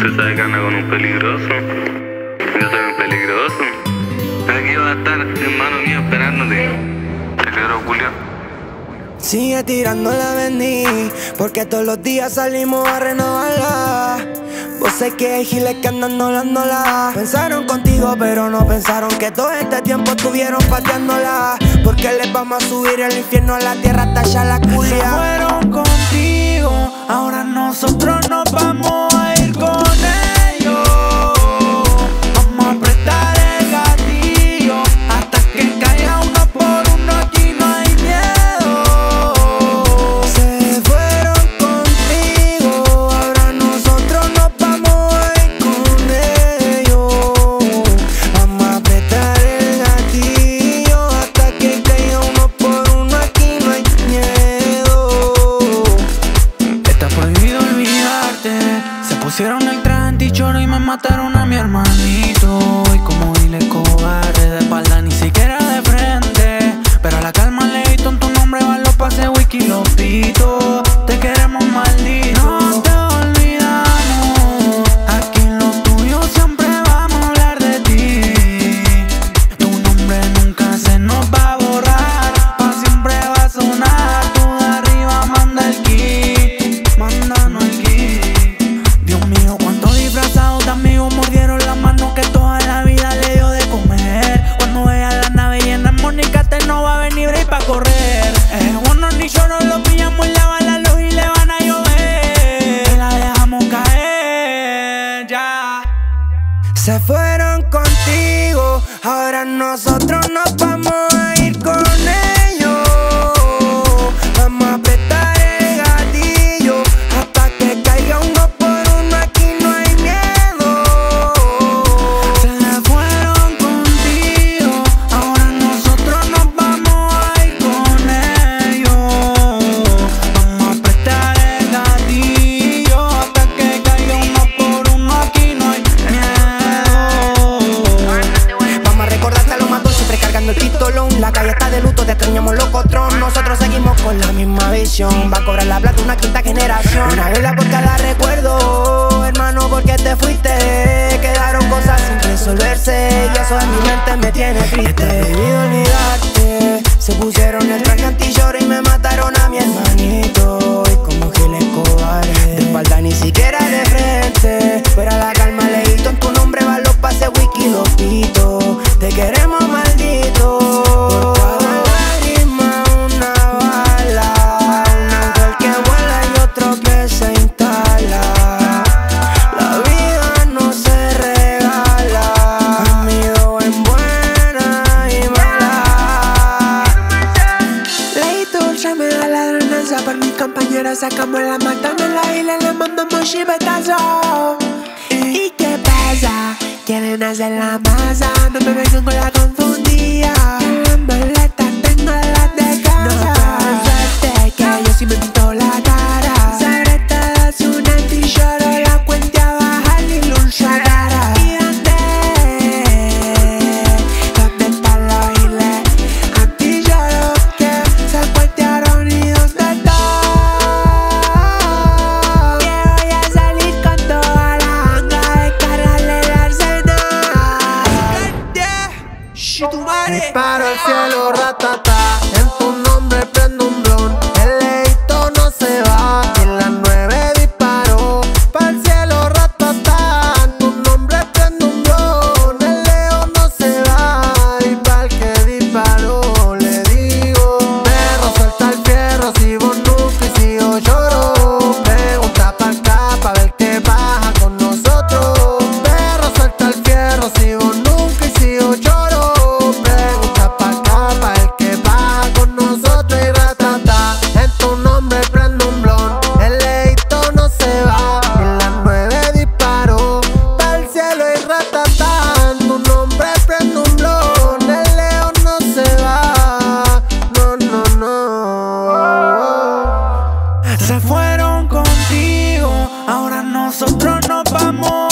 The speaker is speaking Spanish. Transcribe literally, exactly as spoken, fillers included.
Usted sabe que anda con un peligroso. Yo soy un peligroso. Aquí va a estar, hermano mío, esperándote. Te quiero, Julio. Sigue tirando la vendí, porque todos los días salimos a renovarla. Vos sé que hay giles que andan doblándola. Pensaron contigo, pero no pensaron que todo este tiempo estuvieron pateándola. Porque les vamos a subir el infierno a la tierra hasta allá la culia. Se fueron contigo, ahora nosotros nos vamos a ir con ellos. Vamos a apretar el gatillo hasta que caiga uno por uno, aquí no hay miedo. Se fueron contigo, ahora nosotros nos vamos a ir con ellos. Vamos a apretar el gatillo hasta que caiga uno por uno, aquí no hay miedo. Está prohibido olvidarte. Se pusieron el traje antichoro y me mataron a mi hermanito. Y como dile cobarde, de espalda ni siquiera de frente. Pero a la calma leí en tu nombre, van los pases, wiki, los pito. Te queremos maldito. No te olvidamos. Aquí en lo tuyo siempre vamos a hablar de ti. Tu nombre nunca se nos va a borrar. Pa' siempre va a sonar. Tú de arriba manda el ki. Mándanos el ki. Dios mío, cuántos disfrazados de amigos mordieron las manos que toda la vida le dio de comer. Cuando vea la nave llena de Mónica, te no va a venir break pa' correr. Eh, bueno, ni yo no lo pillamos, lava la luz y le van a llover. La dejamos caer, ya. Se fueron contigo, ahora nosotros nos vamos a ir con ellos. Vamos a apretar el gatillo hasta que caiga uno por uno, aquí no hay miedo. Se fueron contigo, ahora nosotros nos vamos a ir con ellos. Vamos a apretar el gatillo hasta que caiga uno por uno, aquí no hay miedo. Vamos a recordarte a los matos siempre cargando el pistolón. La calle está de luto, te extrañamos locotrón. Nosotros seguimos con la misma visión. Va a cobrar la plata una quinta generación. Una vela por cada recuerdo, hermano, porque te fuiste. Quedaron cosas sin resolverse y eso en mi mente me tiene triste. Prohibido olvidarte. Se pusieron el traje antilloro y me mataron a mi hermanito. Y como giles cobardes, de espalda ni siquiera de frente. Fuera la calma leíto en tu nombre, van los pases, wiki, los pito. Te queremos maldito. Por cada lágrima una bala, un ángel que vuela y otro que se instala. La vida no se regala, amigo en buena y mala. Leí tu ultra me da la ladronanza. Por mis compañeros sacamos la matando en la isla, le mandamos chivetazo. ¿Y qué pasa? Quieren hacer la masa, no me vengan con la confundida. En la maleta tengo las de casa. No te suerte que yo sí me pinto la cara. Sobre todo es un antilloro, la cuente a bajar y lucha cara. ¿Y dónde? ¿Dónde están los giles? Antilloro que se cuentearon y dónde están. Que voy a salir con toda la ganga, descargarle el arsenal. Shit, tu madre. Disparo al cielo, ratata. En tu nombre prendo un blon. El leito no se va. Y en las nueve disparó. Pa'l cielo, ratata. En tu nombre prendo un blon. El león no se va. Y pa'l que disparó le digo: perro, suelta el fierro. Si vos nunca y si yo lloro. Pregunta pa' acá pa' ver qué baja con nosotros. Perro, suelta el fierro. Si vos nunca y si yo lloro. Pregunta pa' acá pa' el que baja con nosotros y ratata. En tu nombre prendo un blon. El leito no se va. En las nueve disparó. Pa'l cielo y ratata. En tu nombre prendo un blon. El león no se va. No, no, no. Se fueron contigo, ahora nosotros nos vamos